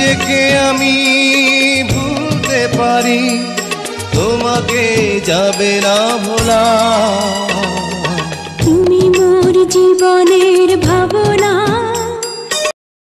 নিজেকে আমি ভুলতে পারি, তোমাকে যাবে না ভোলা। তুমি মোর জীবনে